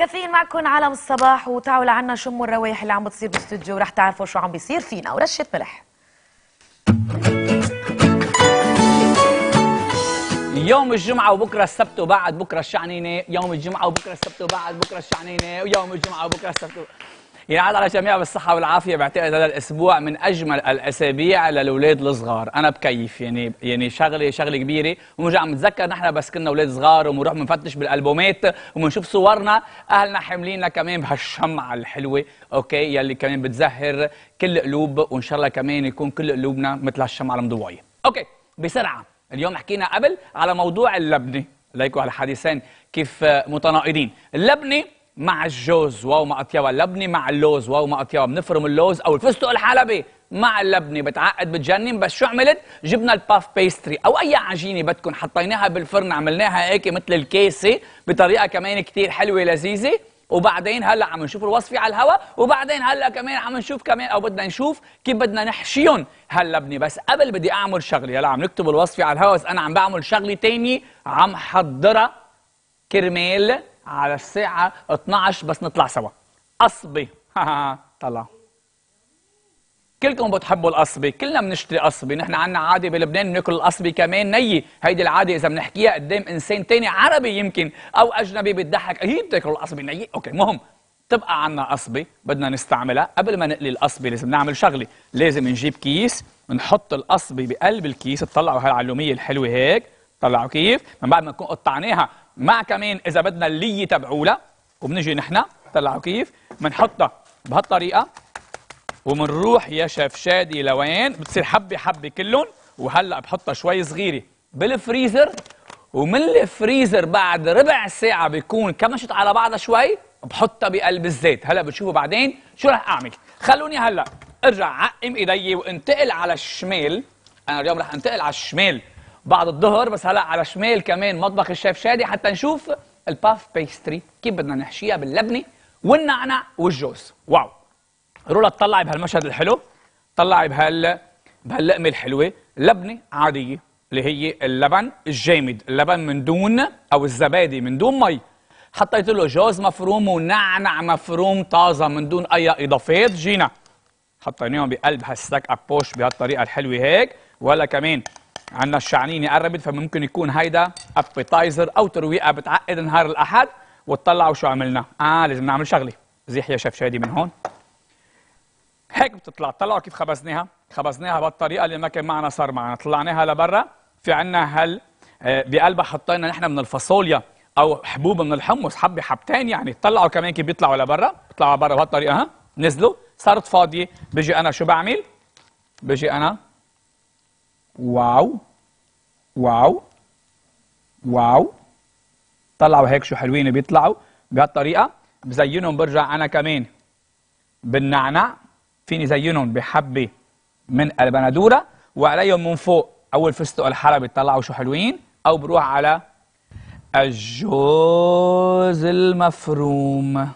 كافيين معكم عالم الصباح، وتعالوا لعنا شموا الروايح اللي عم بتصير بالاستوديو ورح تعرفوا شو عم بيصير فينا. ورشة ملح. يوم الجمعة وبكرة السبت وبعد بكرة الشعنينة، يوم الجمعة وبكرة السبت وبعد بكرة الشعنينة، ويوم الجمعة وبكرة السبت ينعاد على الجميع بالصحة والعافية. بعتقد هذا الأسبوع من أجمل الأسابيع للأولاد الصغار، أنا بكيف يعني شغلة كبيرة. ونرجع متذكر نحن بس كنا أولاد صغار وبنروح بنفتش بالألبومات وبنشوف صورنا أهلنا حامليننا كمان بهالشمعة الحلوة، أوكي، يلي كمان بتزهر كل قلوب، وإن شاء الله كمان يكون كل قلوبنا مثل هالشمعة المضوية. أوكي، بسرعة اليوم حكينا قبل على موضوع اللبنة، ليكوا على حديثين كيف متناقضين. اللبنة مع الجوز واو مع اطيبها، اللبنه مع اللوز واو مع اطيبها. بنفرم اللوز او الفستق الحلبي مع اللبنه، بتعقد بتجنن. بس شو عملت؟ جبنا الباف بيستري او اي عجينه بدكم، حطيناها بالفرن، عملناها هيك مثل الكيسه بطريقه كمان كثير حلوه لذيذه. وبعدين هلا عم نشوف الوصفه على الهواء، وبعدين هلا كمان عم نشوف كمان او بدنا نشوف كيف بدنا نحشيهم هاللبنه. بس قبل بدي اعمل شغله، هلا عم نكتب الوصفه على الهواء، بس انا عم بعمل شغله ثانيه عم حضرها كرمال على الساعة 12 بس نطلع سوا. قصبة طلع كلكم بتحبوا القصبة، كلنا بنشتري قصبة، نحن عنا عادة بلبنان بناكل القصبة كمان نية. هيدي العادة إذا بنحكيها قدام إنسان تاني عربي يمكن أو أجنبي بتضحك، هي بتاكلوا القصبة نية، أوكي. مهم تبقى عنا قصبة بدنا نستعملها. قبل ما نقلي القصبة لازم نعمل شغلة، لازم نجيب كيس نحط القصبة بقلب الكيس. تطلعوا هالعلومية الحلوة هيك، طلعوا كيف من بعد ما نكون قطعناها مع كمان اذا بدنا اللي تبعولها، وبنجي نحن طلعوا كيف بنحطها بهالطريقه، وبنروح يا شيف شادي لوين بتصير حبه حبه كلهم. وهلا بحطها شوي صغيره بالفريزر، ومن الفريزر بعد ربع ساعه بيكون كمشت على بعضها شوي، بحطها بقلب الزيت. هلا بتشوفوا بعدين شو رح اعمل. خلوني هلا ارجع عقم ايدي وانتقل على الشمال. انا اليوم رح انتقل على الشمال بعد الظهر، بس هلا على شمال كمان مطبخ الشيف شادي حتى نشوف الباف بيستري كيف بدنا نحشيها باللبنه والنعنع والجوز. واو، رولا تطلعي بهالمشهد الحلو، طلعي بهاللقمه الحلوه. لبنه عاديه اللي هي اللبن الجامد، اللبن من دون او الزبادي من دون مي، حطيت له جوز مفروم ونعنع مفروم طازه من دون اي اضافات. جينا حطيناهم بقلب هالستاك ابوش بهالطريقه الحلوه هيك. ولا كمان عندنا الشعنينه قربت، فممكن يكون هيدا ابيتايزر او ترويقه بتعقد نهار الاحد. وتطلعوا شو عملنا. لازم نعمل شغله، زيح يا شيف شادي من هون هيك بتطلع. طلعوا كيف خبزناها بالطريقه اللي ما كان معنا صار معنا. طلعناها لبرا. في عندنا بقلبها حطينا نحن من الفاصوليا او حبوب من الحمص، حبه حبتين يعني. طلعوا كمان كيف بيطلعوا لبرا، بيطلعوا برا بهالطريقه. نزلوا صارت فاضيه. بيجي انا شو بعمل؟ بيجي انا واو واو واو، طلعوا هيك شو حلوين بيطلعوا بهالطريقه. بزينهم برجع انا كمان بالنعنع، فيني زينهم بحبه من البندوره، وعليهم من فوق او الفستق الحلبي. طلعوا شو حلوين. او بروح على الجوز المفروم،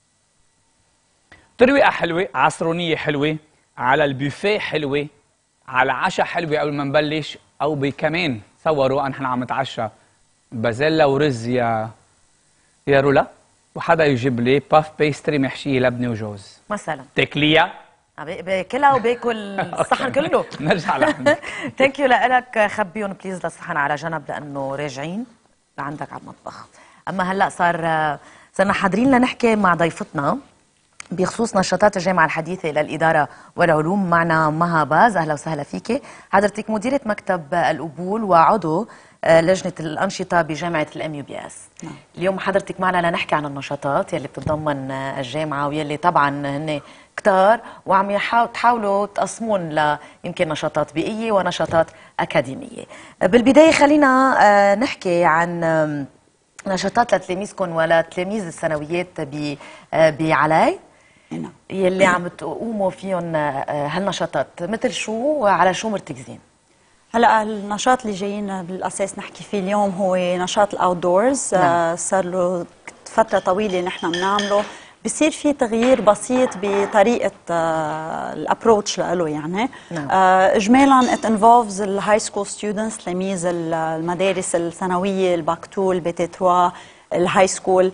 ترويقه حلوه، عصرونيه حلوه، على البوفيه حلوه، على عشاء حلوه قبل ما نبلش. او بكمان تصوروا نحن عم نتعشى بازيلا ورز يا رولا، وحدا يجيب لي باف بيستري محشيه لبنه وجوز مثلا، تاكليها؟ باكلها وباكل الصحن كله. نرجع لعندك. ثانك يو لك. خبيهم بليز للصحن على جنب لانه راجعين لعندك على المطبخ. اما هلا صرنا حاضرين لنحكي مع ضيفتنا بخصوص نشاطات الجامعة الحديثة للإدارة والعلوم. معنا مها باز، أهلا وسهلا فيك. حضرتك مديرة مكتب القبول وعضو لجنة الأنشطة بجامعة الMUBS. اليوم حضرتك معنا لنحكي عن النشاطات يلي بتتضمن الجامعة، ويلي طبعا هن كتار، وعم تحاولوا تقسمون يمكن نشاطات بيئية ونشاطات أكاديمية. بالبداية خلينا نحكي عن نشاطات لتلاميذكم ولتلاميذ الثانويات بعلاي يلي عم تقوموا فيهم هالنشاطات. مثل شو وعلى شو مرتكزين؟ هلا النشاط اللي جايين بالاساس نحكي فيه اليوم هو نشاط الاوت دورز. صار له فتره طويله نحن بنعمله. بصير في تغيير بسيط بطريقه الابروتش له يعني. اجمالا ات انفولفز الهاي سكول ستودنتس، تلاميذ المدارس الثانويه، الباك 2 البي تي 3، الهاي سكول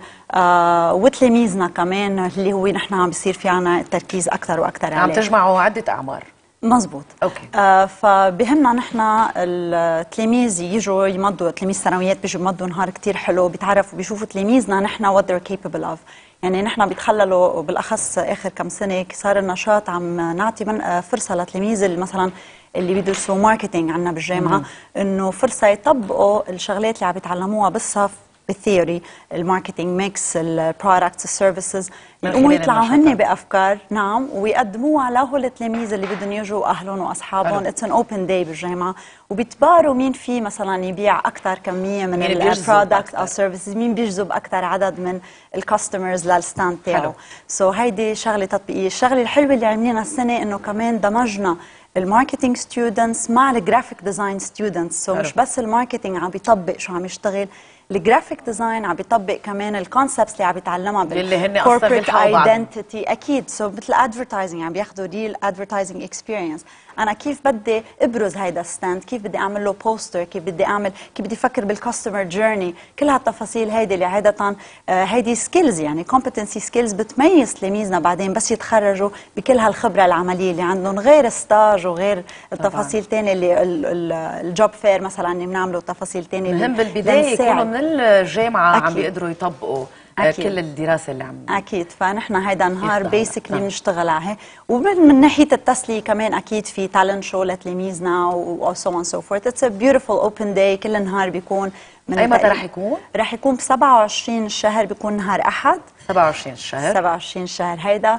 وتلاميذنا كمان اللي هو نحن عم بيصير في عنا التركيز اكثر واكثر عليه. عم تجمعوا عده اعمار. مزبوط. اوكي. فبهمنا نحن التلاميذ يجوا يمضوا، تلاميذ ثانويات بيجوا يمضوا نهار كتير حلو، بيتعرفوا بيشوفوا تلاميذنا نحن what they're capable of. يعني نحن بيتخللوا بالاخص اخر كم سنه صار النشاط عم نعطي من فرصه لتلاميذ مثلا اللي بيدرسوا ماركتينج عنا بالجامعه انه فرصه يطبقوا الشغلات اللي عم يتعلموها بالصف بالثيوري، الماركتينج ميكس، البرودكتس، السيرفيسز، يقوموا يطلعوا هن بافكار نعم ويقدموها لهول التلاميذ اللي بدهم يجوا اهلهم واصحابهم. اتس ان اوبن داي بالجامعه وبيتباروا مين في مثلا يبيع اكثر كميه من البرودكت او سيرفيسز، مين بيجذب اكثر عدد من الكاستمرز للستاند تاعه. سو هيدي شغله تطبيقيه. الشغله الحلوه اللي عملناها السنه انه كمان دمجنا الماركتينج ستودنتس مع الجرافيك ديزاين ستودنتس. سو مش بس الماركتينج عم بيطبق شو عم يشتغل، الجرافيك ديزاين عم بيطبق كمان الكونسبتس اللي عم بيتعلمها بالكوربريت ايدنتيتي. اكيد. سو مثل ادفرتايزنج عم بياخذوا ريل ادفرتايزنج اكسبيرينس. انا كيف بدي ابرز هيدا الستاند، كيف بدي اعمل له بوستر، كيف بدي افكر بالكاستمر جيرني، كل هالتفاصيل هيدي اللي عاده هيدي سكيلز يعني كومبتنسي سكيلز بتميز تلاميذنا بعدين بس يتخرجوا بكل هالخبره العمليه اللي عندهم، غير ستاج وغير التفاصيل الثانيه اللي الجوب فير مثلا اللي بنعمله، تفاصيل ثانيه مهم بالبدايه يكونوا من الجامعه عم بيقدروا يطبقوا أكيد. كل الدراسه اللي عم اكيد. فنحن هيدا نهار بيسكلي بنشتغل عليه، ومن ناحيه التسليه كمان اكيد في تالنت شو لتلاميذنا وسو اون سو فورث. اتس ا بيوتيفول اوبن داي. كل نهار بيكون من اي متى رح يكون؟ رح يكون ب 27 الشهر، بيكون نهار احد 27 الشهر 27 الشهر هيدا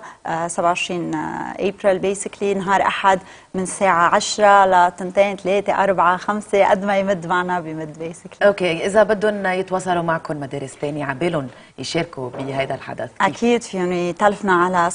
27 ابريل بيسكلي نهار احد من الساعه 10 ل 2 3 4 5 قد ما يمد معنا بمد بيسكلي. اوكي. اذا بدهم يتواصلوا معكم مدارس ثانيه عبالهم يشاركوا بهذا الحدث اكيد فيهم يتلفنا على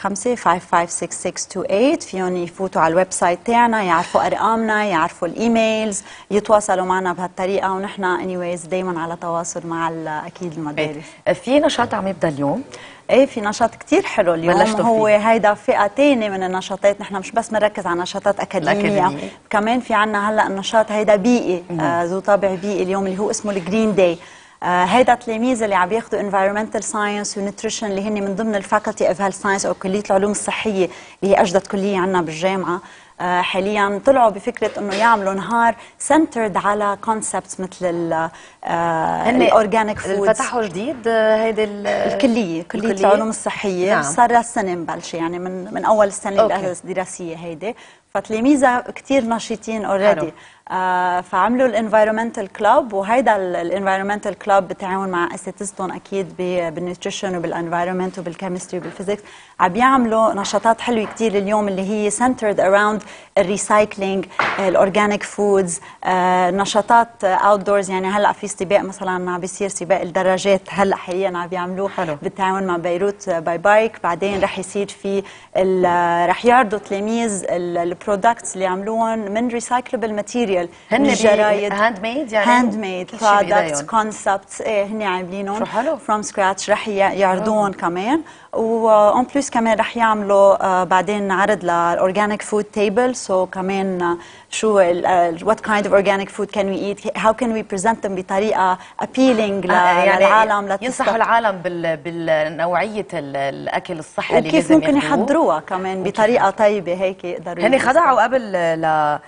05556628. فيهم يفوتوا على الويب سايت تاعنا، يعرفوا ارقامنا، يعرفوا الايميلز، يتواصلوا معنا بهالطريقه. ونحن انيويز دائما على تواصل مع اكيد المدارس. في نشاط عم يبدا اليوم؟ ايه في نشاط كتير حلو اليوم. هو هيدا فئة تانية من النشاطات. نحن مش بس بنركز على نشاطات أكاديمية، كمان في عنا هلا النشاط هيدا بيئي ذو طابع بيئي اليوم اللي هو اسمه الجرين داي. هيدا تلاميذ اللي عم بياخذوا environmental science ونيوتريشن اللي هن من ضمن الفاكولتي اوف هيلث ساينس او كلية العلوم الصحية اللي هي أجدد كلية عنا بالجامعة. حاليا طلعوا بفكره انه يعملوا نهار سنترد على كونسبتس مثل الاورجانيك فود. فتحوا جديد هيدي الكليه، كليه العلوم الصحيه. نعم. صار لها سنه مبلشه يعني من اول السنه الدراسيه هيدي. فتلاميذها كثير نشيطين اوريدي. فعملوا الانفايرمنتال كلاب، وهيدا الانفايرمنتال كلاب بالتعاون مع اساتذتهم اكيد بالنيوتريشن وبالانفايرمنت وبالكيمستري وبالفيزيكس عم بيعملوا نشاطات حلوه كثير اليوم اللي هي سنترد اراوند الريسايكلينج، الاورجانيك فودز، نشاطات اوت دورز. يعني هلا في سباق مثلا عم بيصير سباق الدراجات هلا حاليا عم بيعملوه بالتعاون مع بيروت باي بايك. بعدين رح يصير في رح يعرضوا تلاميذ البرودكتس اللي عملوهم من ريسايكلبل ماتيريال، هن الجرايد هاند ميد يعني هاند ميد برودكتس كونسبتس. ايه هن عاملينهم فروم سكراتش. رح يعرضوهم كمان. وأون بلس كمان رح يعملوا بعدين عرض للأورجانيك فود تيبل. سو كمان شو what kind of organic food can we eat, how can we present them بطريقة appealing للعالم، ينصحوا العالم بالنوعية الأكل الصحي اللي وكيف ممكن يحضروها كمان بطريقة طيبة هيك يقدروا. هن خضعوا قبل ل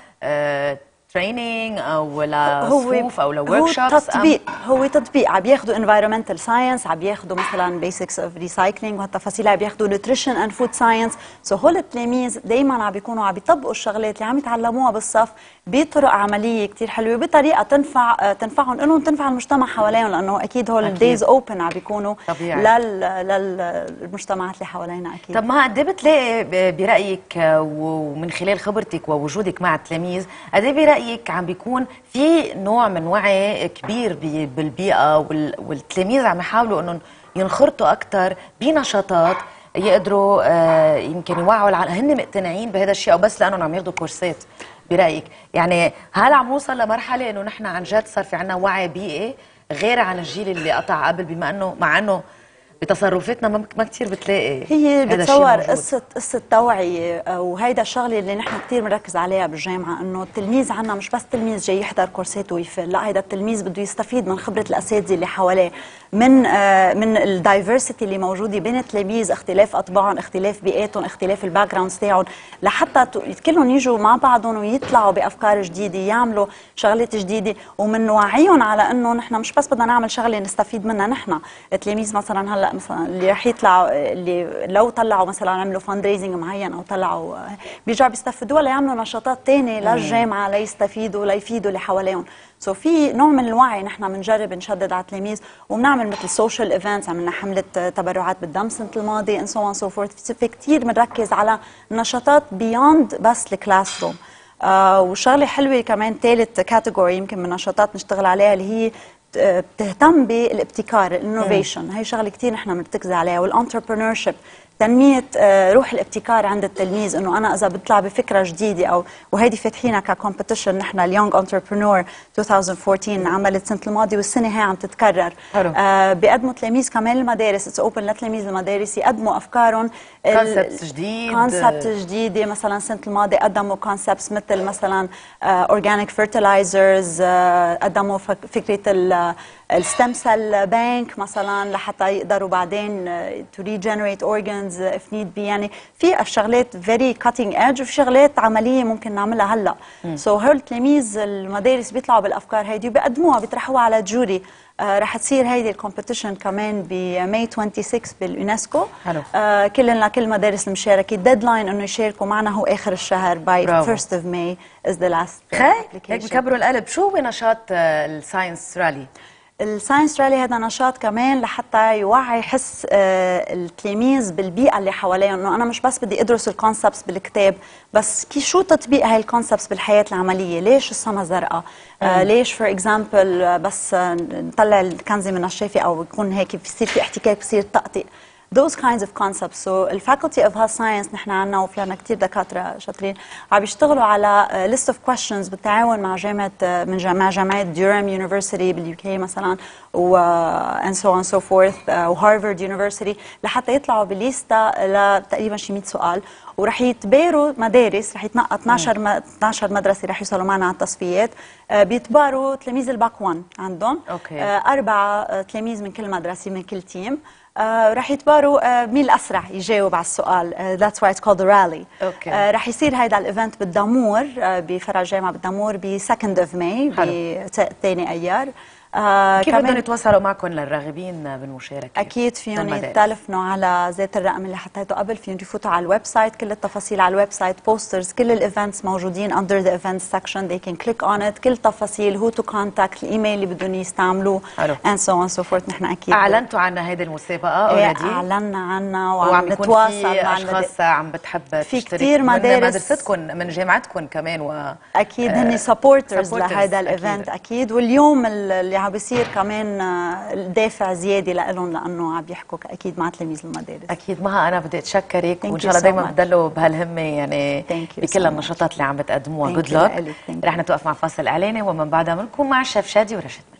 تريننج او لصفوف او لورك شوبس؟ هو تطبيق. عم بياخذوا environmental science، عم بياخذوا مثلا basics of recycling وهالتفاصيل، عم بياخذوا nutrition and food science. سو هول التلاميذ دائما عم بيكونوا عم بيطبقوا الشغلات اللي عم يتعلموها بالصف بطرق عمليه كثير حلوه، بطريقه تنفعهم انهم تنفع المجتمع حواليهم، لانه اكيد هول الدايز اوبن عم بيكونوا للمجتمعات اللي حوالينا اكيد. طب ما قد ايه بتلاقي برايك ومن خلال خبرتك ووجودك مع التلاميذ، قد ايه برايك عم بيكون في نوع من وعي كبير بالبيئه والتلاميذ عم يحاولوا انهم ينخرطوا اكثر بنشاطات يقدروا يمكن يوعوا العالم، هن مقتنعين بهذا الشيء او بس لانهم عم ياخذوا كورسات؟ برايك يعني هل عم نوصل لمرحله انه نحن عن جد صار في عنا وعي بيئي غير عن الجيل اللي قطع قبل، بما انه مع انه بتصرفاتنا ما كثير بتلاقي هي هذا الشيء بتصور موجود. قصة توعية، وهيدا الشغلة اللي نحن كتير بنركز عليها بالجامعة، انه التلميذ عنا مش بس تلميذ جاي يحضر كورسات ويفل، لا هيدا التلميذ بده يستفيد من خبرة الأساتذة اللي حواليه، من الدايفرسيتي اللي موجودة بين التلاميذ، اختلاف أطباعهم، اختلاف بيئاتهم، اختلاف الباك جراوندز تاعهم، لحتى كلهم يجوا مع بعضهم ويطلعوا بأفكار جديدة، يعملوا شغلات جديدة، ومن نوعيهم على انه نحن مش بس بدنا نعمل شغلة نستفيد منها نحن. التلاميذ مثلا هلا مثلا اللي رح يطلعوا، اللي لو طلعوا مثلا عملوا فند ريزنج معين او طلعوا بيرجعوا بيستفيدوها ليعملوا نشاطات ثانيه للجامعه ليستفيدوا ليفيدوا اللي حواليهم. في نوع من الوعي نحن بنجرب نشدد على التلاميذ، وبنعمل مثل سوشيال ايفنتس، عملنا حمله تبرعات بالدم السنه الماضيه and so on so forth. في كثير بنركز على نشاطات بيوند بس الكلاس روم. وشغله حلوه كمان ثالث كاتيجوري يمكن من النشاطات نشتغل عليها اللي هي بتهتم بالابتكار، الانوفيشن. هي شغله كثير نحن بنرتكز عليها، والانتربرنور شيب، تنميه روح الابتكار عند التلميذ، انه انا اذا بطلع بفكره جديده او وهيدي فاتحينها ككومبيتيشن نحن اليونج انتربرنور 2014 عملت السنه الماضيه والسنه هي عم تتكرر. بيقدموا تلاميذ كمان المدارس، اتس اوبن لتلاميذ المدارس يقدموا افكارهم، كونسبت جديده. مثلا السنه الماضيه قدموا كونسبتس مثل اورجانيك فيرتلايزرز، قدموا فكره الستم سيل بانك مثلا لحتى يقدروا بعدين تو ريجنريت اورجنز اف نيد بي. يعني في شغلات فيري كاتينج ايدج وفي شغلات عمليه ممكن نعملها هلا. هول التلاميذ المدارس بيطلعوا بالافكار هيدي وبيقدموها بيطرحوها على جوري. رح تصير هيدي الكومبيتيشن كمان بماي 26 باليونسكو. كل مدارس المشاركه الديدلاين انه يشاركوا معنا هو اخر الشهر باي 1 of May is the last هيك بكبروا القلب. شو هو نشاط الساينس رالي؟ الساينس رالي هذا نشاط كمان لحتى يوعي يحس التلاميذ بالبيئه اللي حواليهم، انه انا مش بس بدي ادرس الكونسبتس بالكتاب، بس شو تطبيق هاي الكونسبتس بالحياه العمليه. ليش السما زرقاء؟ ليش فور اكزامبل بس نطلع الكنزه من الشافي او يكون هيك بصير في احتكاك بصير طقطق. those kinds of concepts. So الفاكولتي اوف هيلث ساينس نحن عنا وفي كثير دكاتره شاطرين عم بيشتغلوا على list of questions بالتعاون مع جامعه ديورام يونيفرسيتي باليو كي مثلا and so on so forth وهارفارد يونيفرسيتي لحتى يطلعوا بليستا لتقريبا شي 100 سؤال، ورح يتباروا مدارس، رح يتنقى 12 مدرسه رح يوصلوا معنا على التصفيات. بيتباروا تلاميذ الباك 1 عندهم 4 تلاميذ من كل مدرسه من كل تيم. رح يتباروا مين الاسرع يجاوب على السؤال. That's why it's called the rally. رح يصير هيدا الايفنت بالدامور بفرع الجامعه بالدامور ب 2 of May بثاني ايار. كيف بدهم يتواصلوا معكم للراغبين بالمشاركه؟ اكيد فيهم يتلفنوا على ذات الرقم اللي حطيته قبل، فيهم يفوتوا على الويب سايت، كل التفاصيل على الويب سايت، بوسترز، كل الايفنتس موجودين under the events section. they can click on it، كل تفاصيل who to contact، الايميل اللي بدهم يستعملوا and so on so forth. نحن اكيد اعلنتوا عن هيدي المسابقه اوريدي؟ اعلنا عنها وعم نتواصل مع اشخاص عم بتحب في كثير مدارسكم من جامعتكم كمان اكيد هن سبورترز لهذا الايفنت اكيد. واليوم اللي عم بيصير كمان دافع زياده لهم لانه عم يحكوا اكيد مع تلاميذ المدارس. اكيد. مها انا بدي اتشكرك وان شاء الله دائما بتضلوا بهالهمه يعني بكل النشاطات اللي عم بتقدموها. جود لك. رح نتوقف مع فاصل اعلاني ومن بعدها بنكون مع الشيف شادي ورشد.